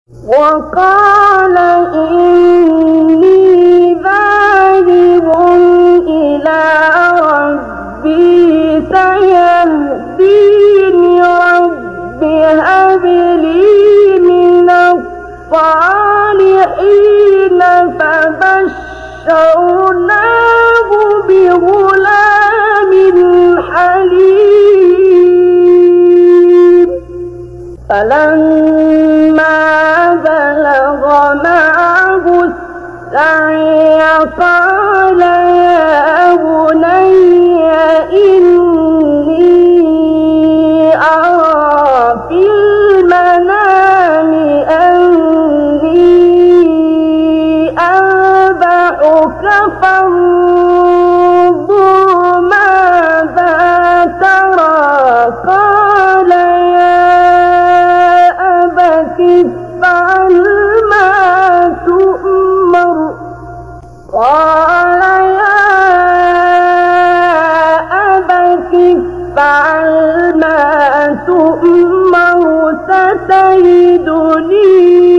وقال إني ذاهب إلى ربي سيهدين رب هب لي من الصالحين فبشرناه بغلام حليم فلما بلغ معه السعي قال يا بني إني أرى في المنام أني أذبحك فانظر ماذا ترى قال يا أبت افعل ما تؤمر قال يا أبت افعل ما تؤمر ستجدني